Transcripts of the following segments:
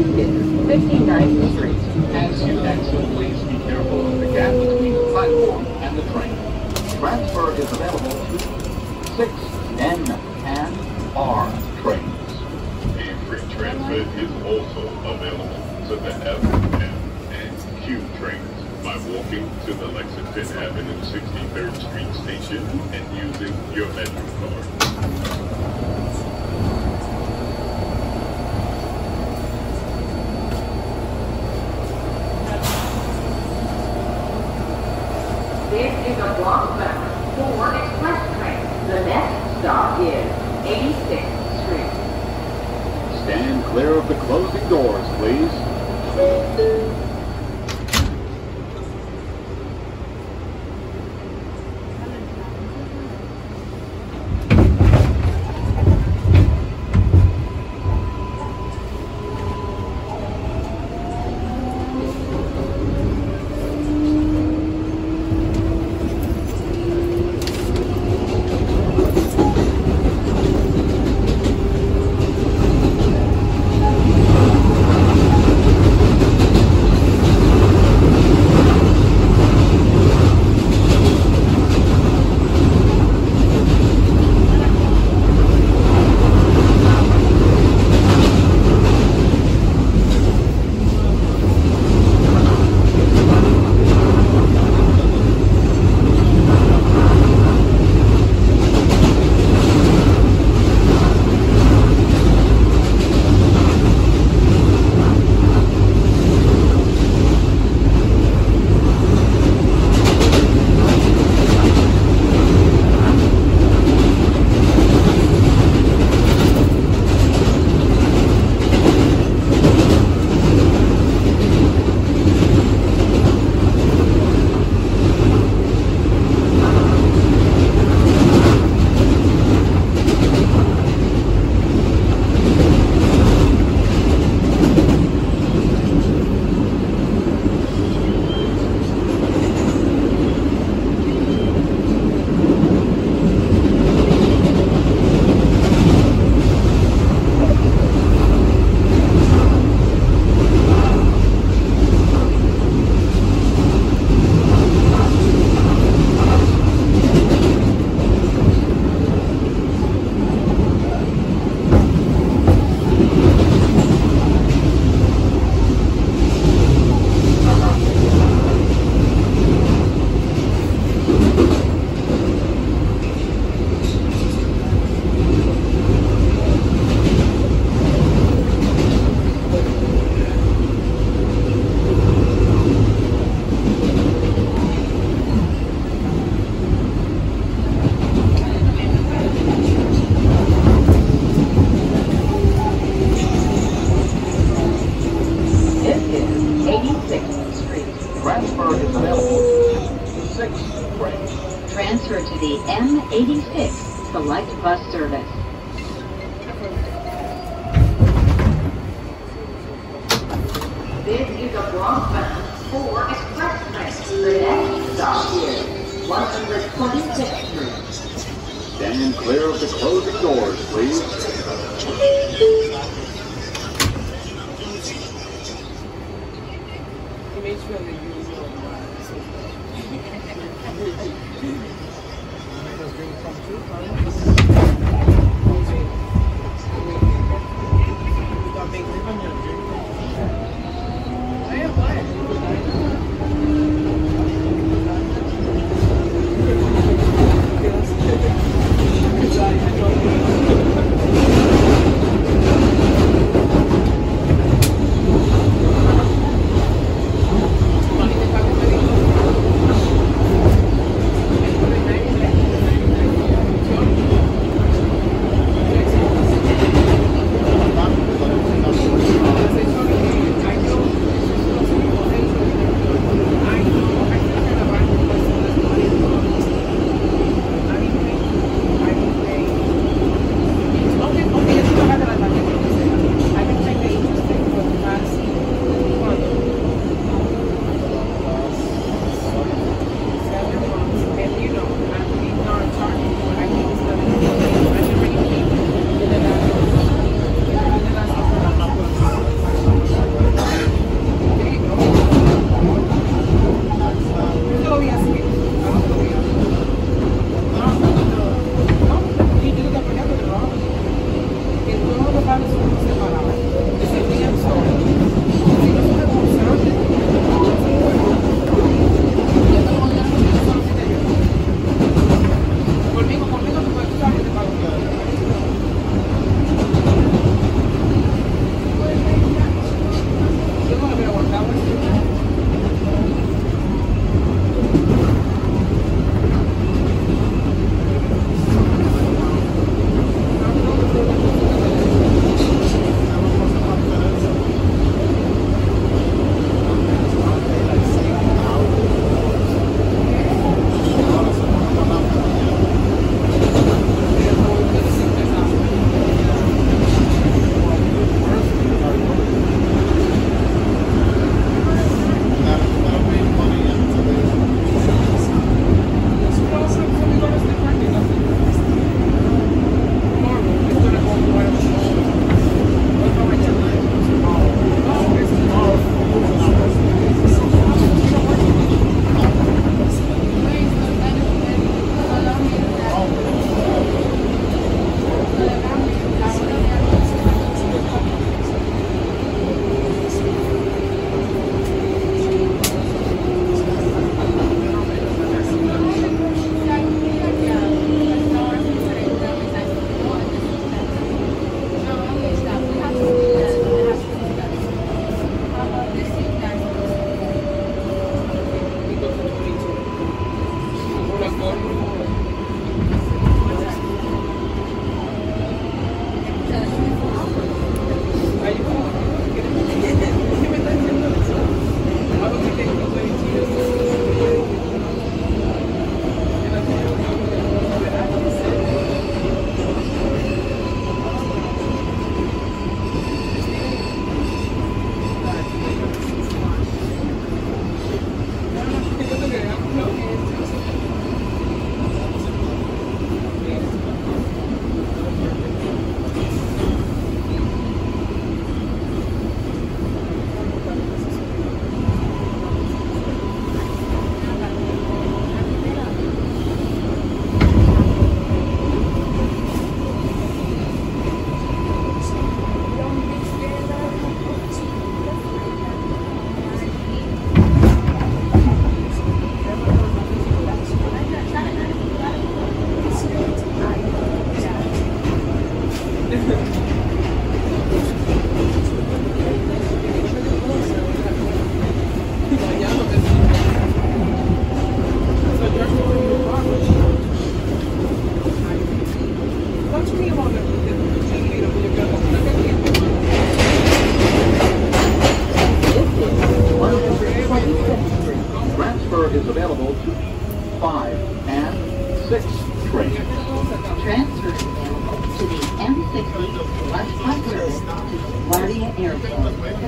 is 59th Street. As you exit, please be careful of the gap between the platform and the train. Transfer is available to 6 N and R trains. A free transfer is also available to the F, M, and Q trains by walking to the Lexington Avenue 63rd Street station and using your Metro card. This is a Bronx for express train. The next stop is 86th Street. Stand clear of the closing doors, please. Transfer is available to 6 trains. Transfer to the M86 Select Bus Service. This is a Bronx for express train. The next stop is 126th Street. Stand clear of the closing doors, please.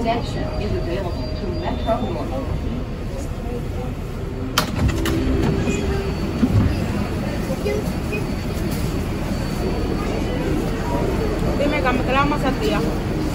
connection is available to Metro North. Dime, que la vamos a hacer, tía.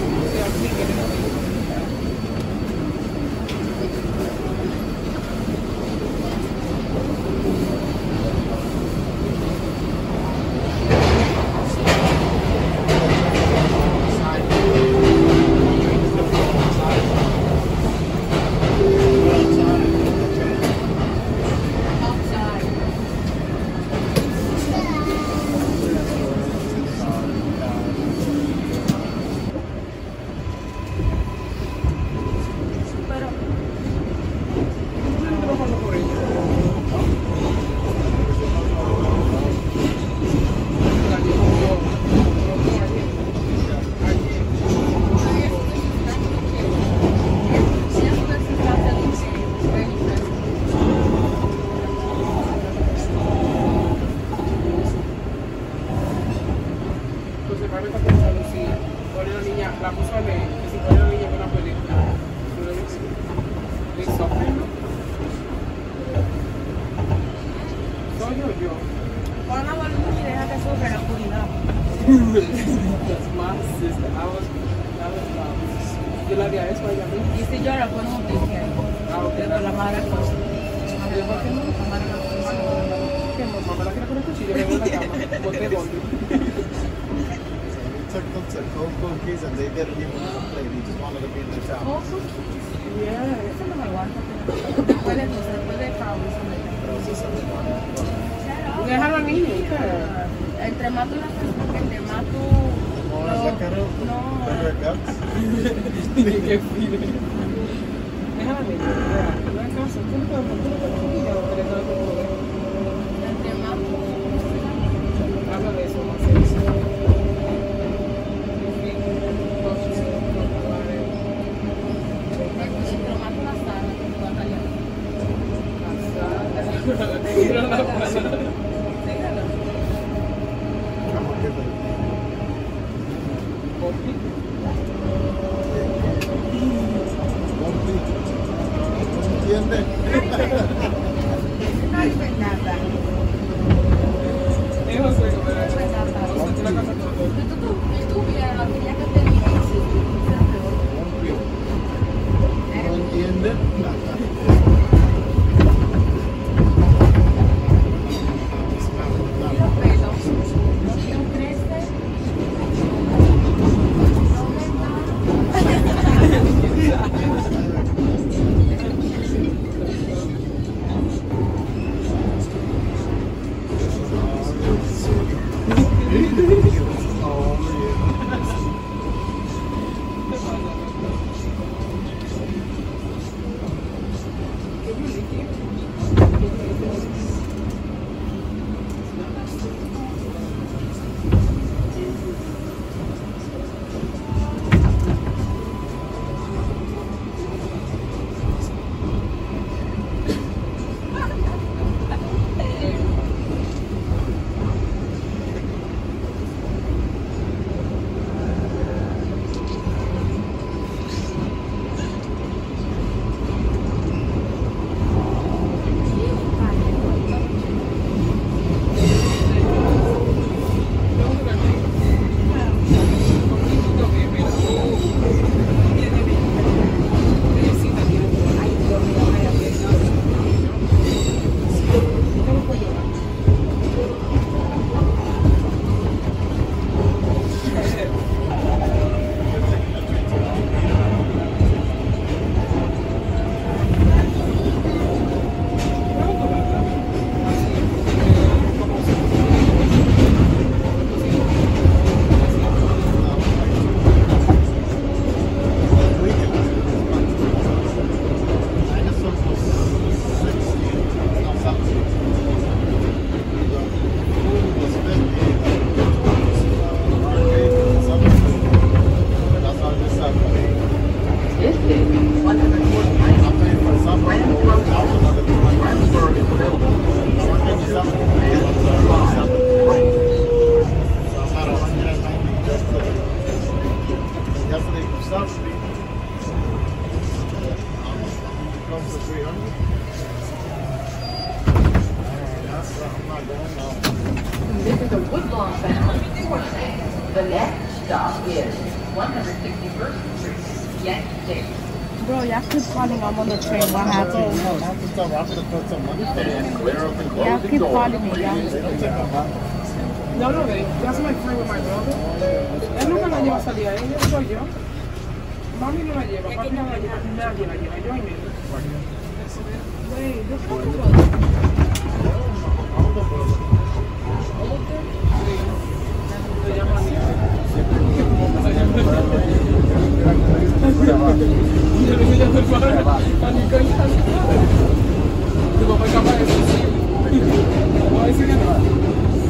Déjalo al niño. Entre más tú la haces, entre más tú... No. Qué fino. Déjalo al niño. No hay caso. Tú no puedes entre más tú... Habla de eso, más de eso. Entre más tú la sabes, tú vas a callar. Te dieron la pasada. ¿Entiendes? No hay nada. Eso es como la casa tú vieras la piña que tenía ¿No entiendes? comes to 300. I'm not going on. This is a Woodlawn bound 4 train. The next stop is 161st Street, Yankee Station. Bro, y'all keep calling I'm on the train. What happened? No, not to stop. I have to put some money for Stand it. clear of the Y'all closing keep doors, calling me, please. y'all. They don't take my money. No, that's my friend with my brother. Él nunca la lleva a salir a ella, soy yo. Mami no la lleva, papi no la lleva, nadie la lleva, yo y mi. Güey, yo soy tu brother. Se llama Anita. Tu papá es capaz de decir sí. No va a decir que no.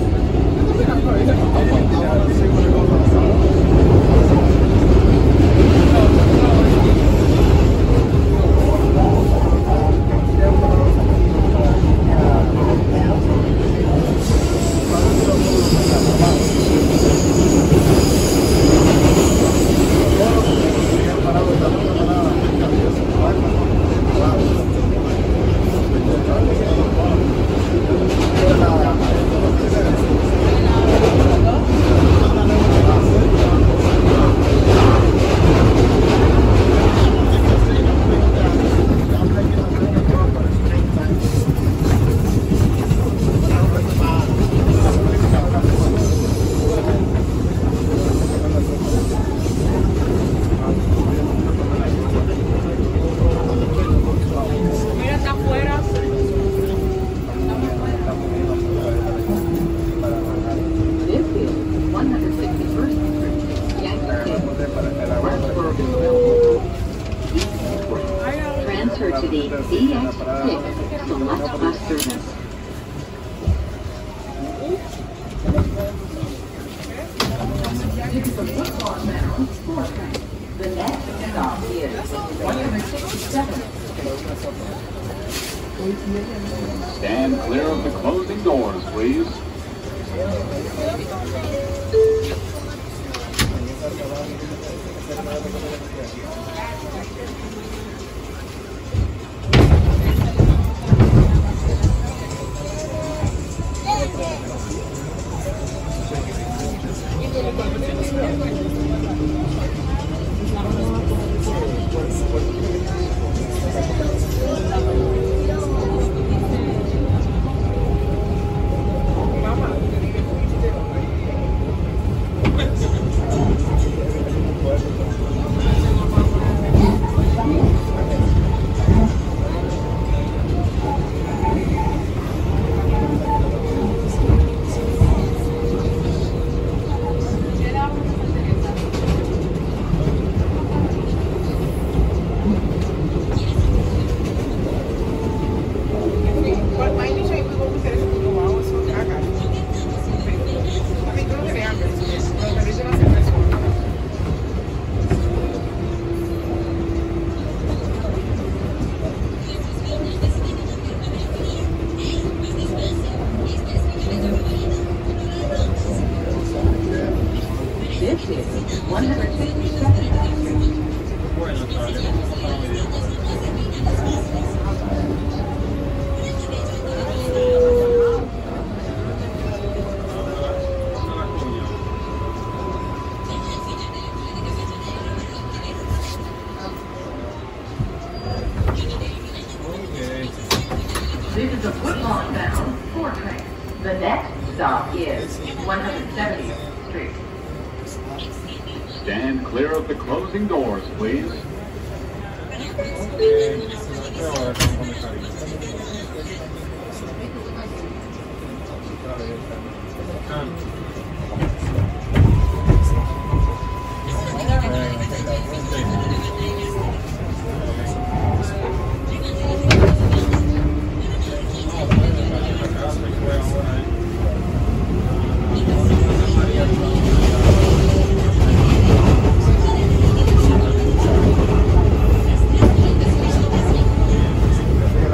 Transfer to the DX6 Select Bus Service. This is a Woodlawn bound 4 train. The next stop is 167. Stand clear of the closing doors, please. This is 157th Street. This is a Woodlawn bound 4 train. The next stop is 170th Street. Stand clear of the closing doors, please.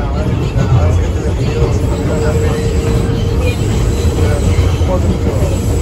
Thank you.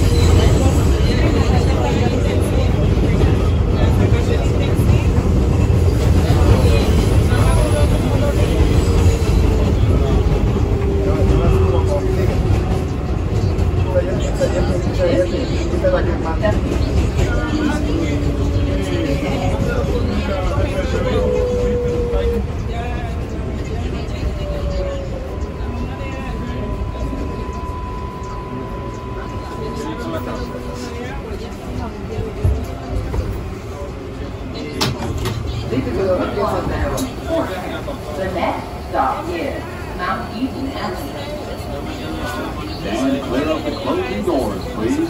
southbound 4 train. The next stop is Mount Eden Avenue. Stand clear of the closing doors, please.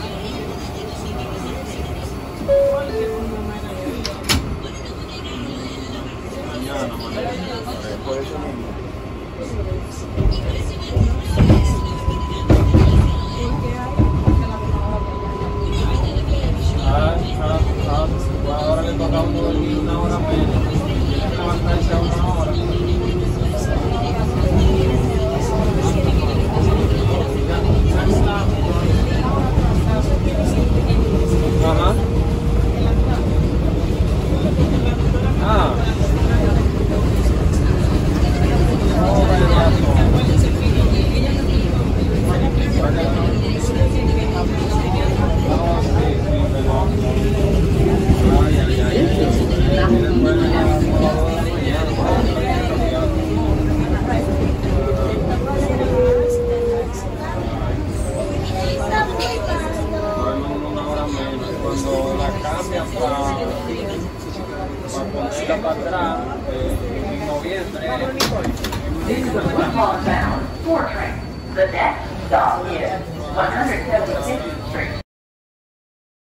Ahora le toca a uno dormir una hora menos. Tiene que levantarse a una hora. Ajá. Ah. Cuando la cambian para ponerla para atrás en noviembre. This is the Woodlawn bound 4 train. The next stop is 176th Street.